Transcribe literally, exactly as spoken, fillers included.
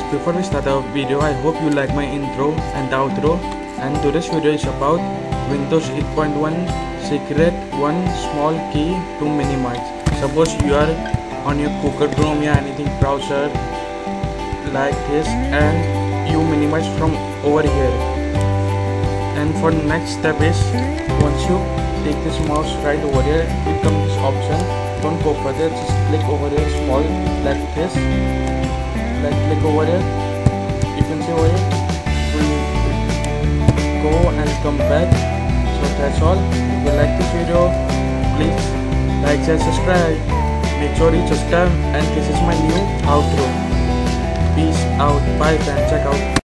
Before we start our video, I hope you like my intro and outro, and today's video is about Windows eight point one secret one small key to minimize. Suppose you are on your Google Chrome or anything browser like this and you minimize from over here. And for the next step is, once you take this mouse right over here, it comes this option. Don't go further, just click over here small like this. Like click over here, you can see over here, we go and come back. So that's all. If you like this video, please like, share, subscribe. Make sure you subscribe, and this is my new outro. Peace out, bye, and check out